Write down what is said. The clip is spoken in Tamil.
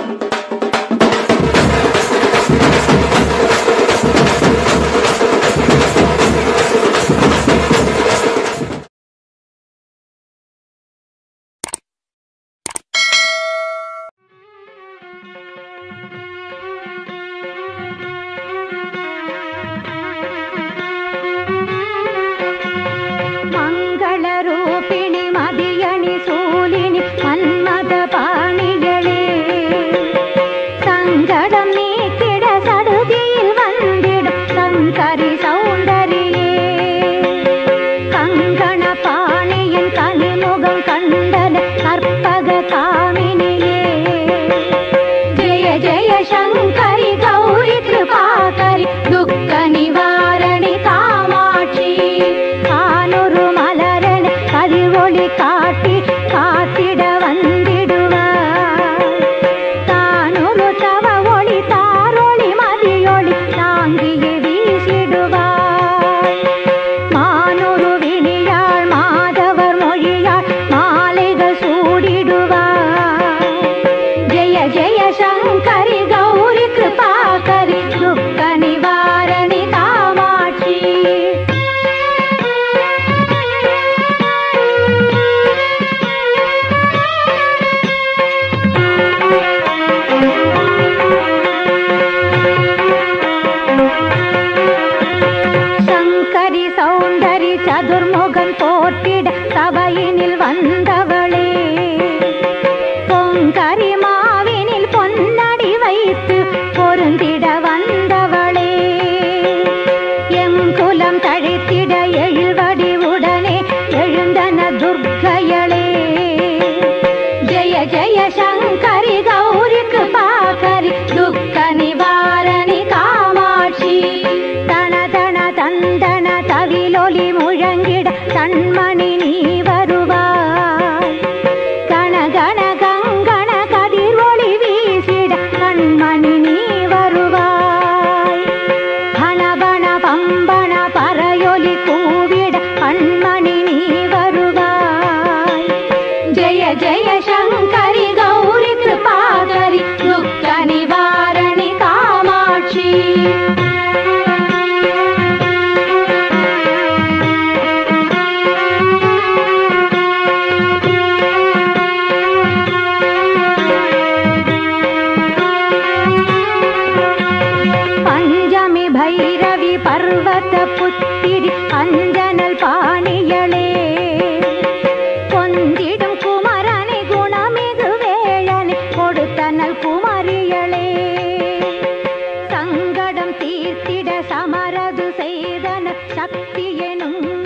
चतुर्मुगन पोट्टिड सभैयिनिल वंदवळे पोंकरि माविनिल पोन्नडि वैत्तु पोरुंदिड वंदवळे एं कुलं तळित्तिड एळुवडि उडने एळुंदन दुर्गयळे जय जय शंकरि गौरि कृपाकरि दुःख निवारणि कामाक्षि तण तण तंदण तविलोलि मुழங்கிட கண்மணி நீ வருவாய் கண கண கங்கண கதிர் ஒளி வீசிட கண்மணி நீ வருவாய் ஹணபண பம்பண பறையொலி கூவிட கண்மணி நீ வருவாய் ஜெய ஜெய சங்கரி கௌரி கிருபாகரி துக்க நிவாரணி காமாட்சி भैरवी पर्वत पुत्तिरि अंजनल पाणियळे कोंदिडुम कुमरने गुणमिगु वेळने कोडुत्तनल कुमरियळे संगडम तीर्तिड समरदु सेदन शक्ति एनुम